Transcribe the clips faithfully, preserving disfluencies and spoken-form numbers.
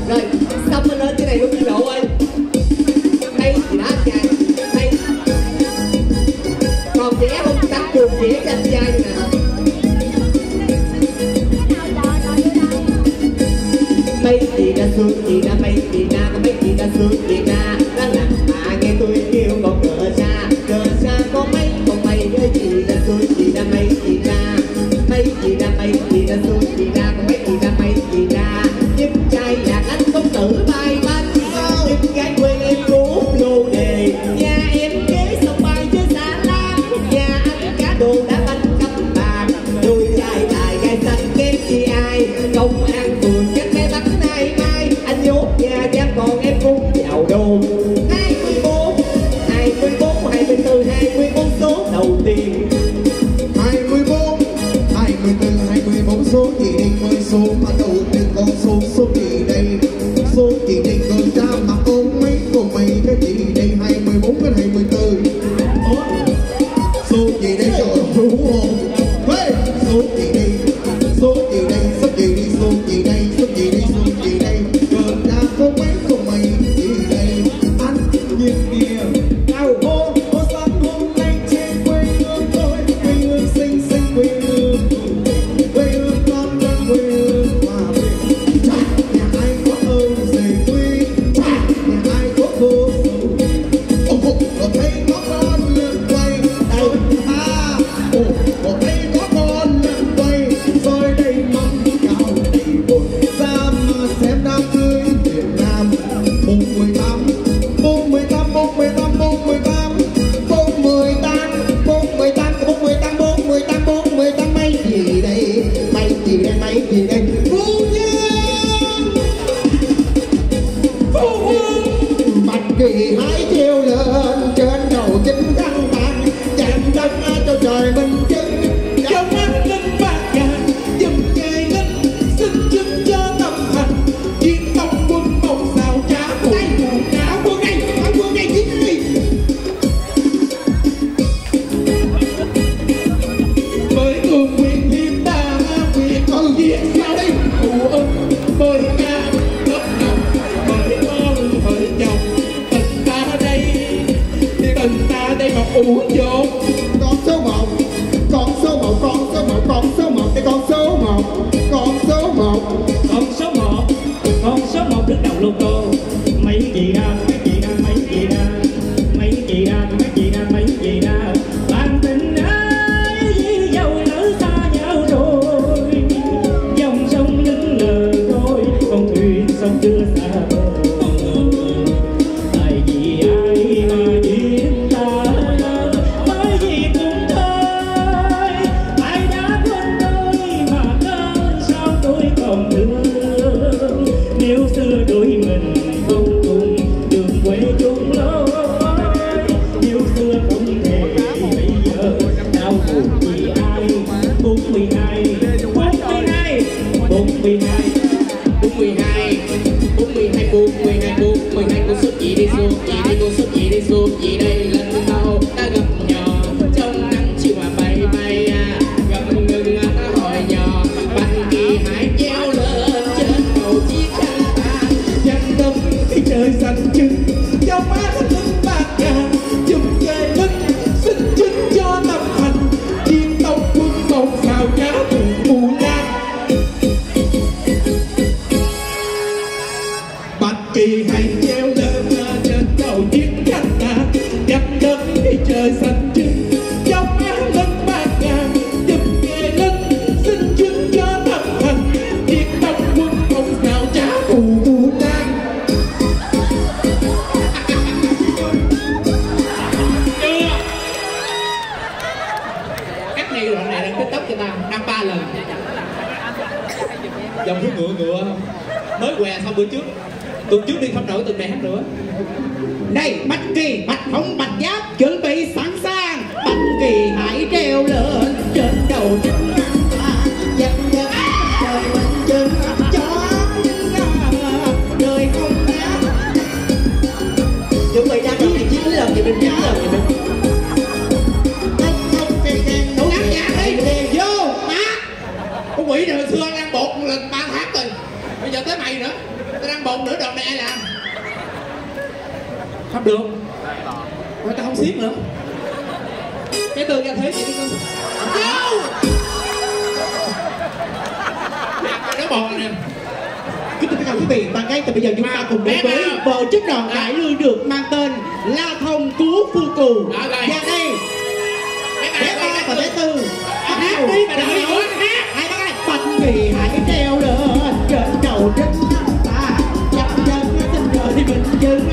Rồi xong rồi lên cái này luôn Lộ ơi. Hay gì đó anh trai hay. Còn trẻ không tắt chuồng trẻ cho anh trai nè. Mấy chị đã xuống chị đã mấy chị đã có mấy chị đã xuống chị đã đã làm mà nghe tôi kêu còn cờ ra cờ ra có mấy còn mấy ơi chị đã xuống chị đã mấy chị đã mấy chị đã mấy chị đã xuống chị đã có mấy chị đã mấy chị đã giúp trai là anh công tử bay bánh giúp gái quê em cú lô đề nhà em kế sông bay chứ xa lắm nhà anh cá đồ đã bánh cấp bạc đôi trai lại gai xanh kém chi ai công an phường chắc cái bánh nay mai anh nhốt nhà chắc còn em cũng vào đồ hai mươi bốn hai mươi bốn hai mươi tư hai mươi bốn số đầu tiên hai mươi bốn hai mươi tư hai mươi bốn số gì đây mới số mà đầu tiên con số số gì đây số gì đây người ta mà ôm mấy cô mày cái gì đây hai mươi bốn cái hai mươi tư số gì đây trời đủ hồn hey! Số gì đây số gì đây số gì đây số gì đây số gì đây số gì đây người ta có mấy cô mày gì đây anh nhìn kìa đâu ô ô sáng hôm nay trên quê hương tôi quê hương xinh xinh quê hương quê hương con đất quê hương hòa bình chả nhà ai có ơn về quê chả nhà ai có vô sầu ô ô ở đây có con lượn quay đây à ô ở đây có con lượn quay rồi đây mong cao đầy bột ra mà xem đám cưới Việt Nam mùng mười tám mùng mười tám mùng mười tám mùng mười tám mùng mười tám mùng mười tám mùng mười tám mùng mười tám mùng mười tám mấy gì đây mấy gì đây mấy gì đây phu nhân phu quân bạch kỳ hãy treo lên trên đầu chính thăng tàn chạm đất cho trời mình chân trong mắt linh bạc gà dùm cây linh xin chứng cho tâm thành chiến tông quân một sao trả phụ trả quân này trả quân này chiến đi với cường quyền hiệp ta quyền ơn giết sao đây phụ ơn bởi ca cấp đồng bởi con bởi chồng tình ta đây tình ta đây mà uống vô con số một con số một con số một con số một đây con số một con số một con số một con số một đứng đầu lô tô mấy chị ra mấy chị ra mấy chị ra mấy chị ra mấy chị ra mấy chị ra bạn tình ơi dâu lỡ xa nhau rồi dòng sông lững lờ rồi con thuyền sông chưa xa bờ tại vì ai mà duyên ta bởi vì cùng tôi ai đã quên tôi mà cơn sao tôi còn thương nếu xưa đôi mình không cùng đường quê chung lối nếu xưa không thể bây giờ đau buồn vì ai bốn mươi hai bốn mươi hai bốn mươi hai bốn mươi hai bốn mươi hai bốn mươi hai bốn mươi hai con số gì đi số gì đi con số gì đi số gì đây lần đầu ta gặp nhỏ trong nắng chiều mà bay bay à gặp ngừng hỏi nhỏ bạch kỳ hải treo lên trên đầu chiếc khăn ta chân tâm thì trời xanh chừng cho má linh bạc gà chùm cây linh xin chứng cho tâm thành chiến tông quân một sao giá phụ mù ngang bạch kỳ hãy treo lên trên đầu chiếc khăn ta chân tâm thì trời xanh chừng cho má linh bạc gà chùm cây linh xin chứng cho tâm thành chiến tông quân một sao giá phụ mù ngang cắt ngay đoạn này lên tiktok cho tao đăng ba lần dòng thứ ngựa ngựa mới què xong bữa trước tuần trước đi không nổi tuần này hát nữa đây bạch kỳ bạch hồng bạch giáp chuẩn bị sẵn sàng bạch kỳ hãy treo lên trên đầu chính ta dần dần trời mình chừng cho đời không đá chuẩn bị ra cái chín lần thì mình chín lần thì mình đủ ngắn nhạc đi vô má con quỷ này hồi xưa ăn bột một lần ba tháng rồi bây giờ tới mày nữa Tao đang bồn nữa, đợt này ai làm? Không được. Rồi tao không xiết nữa. Cái từ ra thế vậy đi con. Đâu? Nó bồn nè. Kính thưa tất cả quý vị, bạn gái, từ bây giờ chúng ta cùng đến với vở chất đòn cải lương được mang tên La Thông Cứu Phu Cù. Và đây, bé ba và bé tư hát đi, hát hai bác ơi, bạch kỳ hãy treo lên trên đầu đất ta, dập chân trên đời mình dừng.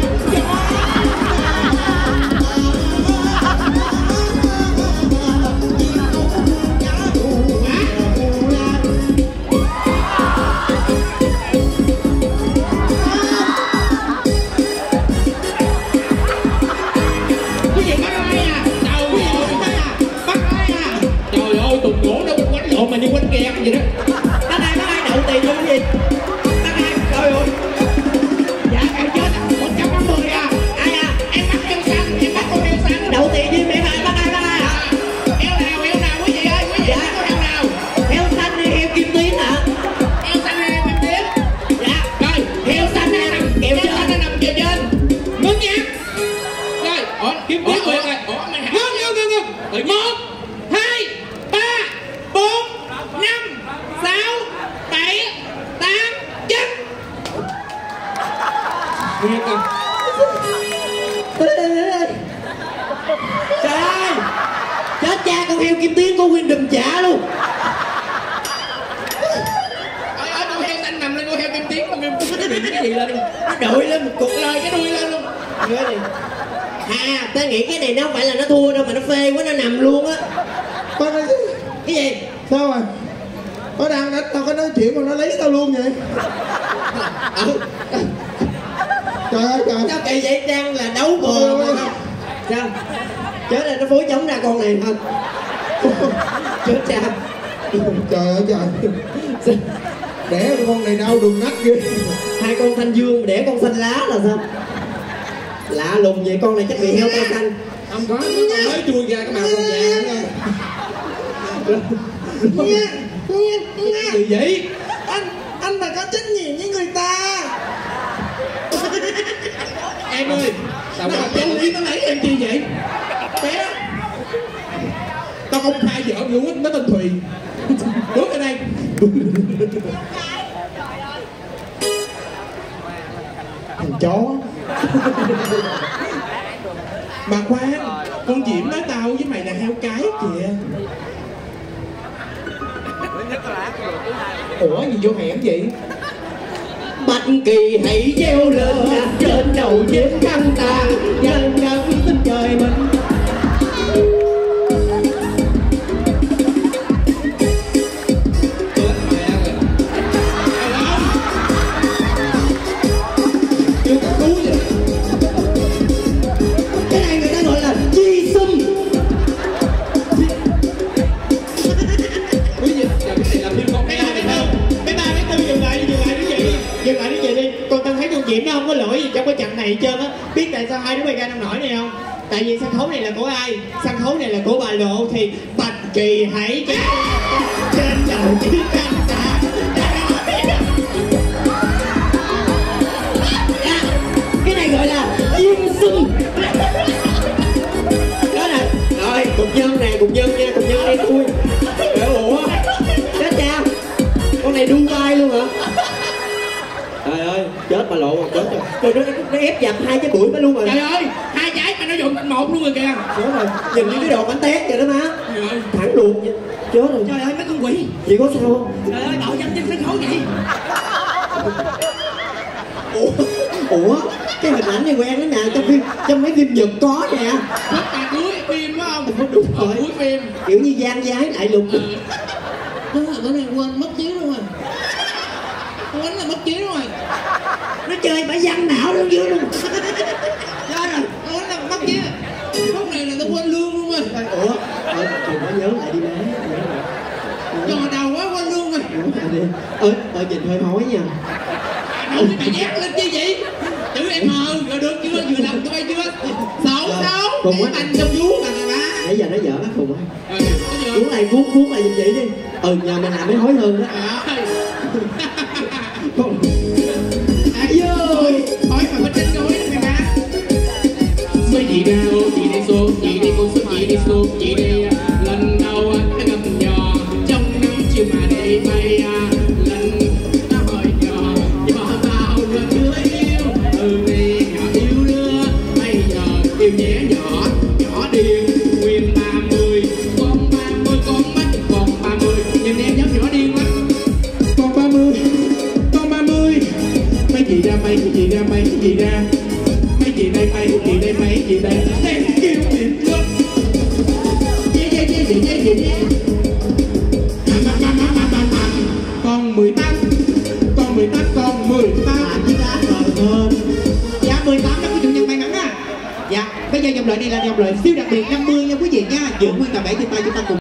Mà đi quánh kẹt gì đó. Bác ai, bác ai đậu tiền luôn gì? Bác ai, trời ơi. Dạ em chết một trăm năm mươi à. Ai à? Em bắt heo xanh, em bắt con heo xanh. Đậu tiền với mẹ ai, bác ai, bác ai hả? Heo nào, heo nào quý vị ơi, quý vị Dạ. có heo nào? Heo xanh hay heo kim tuyến hả? Heo xanh hay heo kim tuyến? Dạ. Rồi, Heo xanh hay nằm kèo heo trên? xanh nó nằm kèo trên. Ngưng nha. Rồi, ủa, kim tuyến quyền rồi. Ủa, mày hả? Ngưng, ngưng, ngưng, ngưng. Tự nhiên. Một, hai, ba, bốn, năm, sáu, bảy, tám, chín. Nghe không? Trời ơi. Chết cha, con heo kim tuyến có nguyên đùm chả luôn. Ở ở con heo xanh nằm lên con heo kim tuyến, con heo kim tuyến bị cái gì lên luôn. Nó đội lên một cục Lời cái đuôi lên luôn. ghê này. À, ta nghĩ cái này nó không phải là nó thua đâu mà nó phê quá, nó nằm luôn á. Tao nói Cái gì? sao rồi? Nó đang đánh tao có nói chuyện mà nó lấy tao luôn vậy? Ừ. Trời ơi trời. Sao kỳ vậy? Đang là đấu bừa mà. Sao? Chết rồi, nó phối chống ra con này không? Chết cha. Trời ơi trời. Đẻ con này đau đường nách ghê. Hai con thanh dương mà đẻ con xanh lá là sao? Lạ lùng vậy, con này chắc bị heo tay xanh. Không có, nó mới chui ra cái màu còn vàng thôi. Nghe, nghe, nghe. Gì vậy? Anh, anh mà có trách nhiệm với người ta. Em ơi, tao có chân lý nó lấy em chi vậy? Bé, tao không khai vợ luôn á, nó tên Thùy. Bước ở đây. Thằng chó. Mà khoan, con Diễm nói tao với mày là heo cái kìa. Ủa gì vô hẻm vậy? Bạch kỳ hãy treo lên trên đầu chiếc khăn tàn, dần dần xin trời mình. Cái này người ta gọi là chi xâm. Quý vị, giờ cái này là phim con Mấy heo ba, này mấy không? tư, mấy ba, mấy tư dừng lại đi, dừng lại đi chị, dừng lại đi chị đi. Con Tân thấy con Diễm nó không có lỗi gì trong cái trận này hết trơn á. Biết tại sao hai đứa bay ra nông nổi này không? Tại vì sân khấu này là của ai? Sân khấu này là của bà Lộ thì Bạch Kỳ hãy treo trên đầu chiếc khăn tàn. Cái này gọi là chim sưng. Đó nè, rồi cục nhân nè, cục nhân nha, cục nhân đây tôi. Ủa, chết cha, con này đu vai luôn hả? Trời ơi, chết bà Lộ rồi, chết rồi. Trời, nó, nó ép dập hai cái bụi mới luôn rồi. Trời ơi, hai trái mà nó dùng thành một luôn rồi kìa. Chết rồi, nhìn như cái đồ bánh tét vậy đó má. Trời ơi, Thẳng luôn vậy. Chết rồi. trời ơi, mấy con quỷ. Chị có sao không? Trời ơi, đậu dâm trên sân khấu vậy. Ủa, ủa, cái hình ảnh này quen lắm nè, trong phim, trong mấy phim Nhật có nè. Lúc mà cuối phim phải không? Đúng Ở rồi. cuối phim. Kiểu như gian giái đại lục. Nó nó này quên mất chiếu luôn rồi. Con quánh là mất chiếu rồi. Nó chơi bả văn não luôn dưới luôn. Chết rồi, con quánh là mất chiếu. Lúc này là tao quên lương luôn rồi. Ủa, ờ, đừng có nhớ lại đi má. Nhớ lại. Trò đầu quá quên lương rồi. Nhớ lại đi. Ơi, ờ, nhìn hơi hói nha. Đâu cái mày nhát lên chi vậy? Chữ em mờ rồi được chưa? Vừa làm tôi chưa? Xấu xấu. Cùng Cái á. bành trong vú mà nè má. Nãy giờ nó dở bác Hùng á. Rồi, cái gì Cuốn lại, cuốn, cuốn lại giùm chị đi. Ừ, nhờ mình làm mới hối hơn đó. Trời ơi. Không. Ê, gì ra mấy chị đây mấy chị đây mấy chị đây đang kêu điện lắm yeah yeah yeah yeah yeah yeah con mười tám con mười tám con mười tám à với cá rồi hơn dạ mười tám đó của chủ nhân may mắn á. Dạ bây giờ dòng lợi này là dòng lợi siêu đặc biệt năm mươi nha quý vị nha, giữ nguyên cả bảy trên tay chúng ta cùng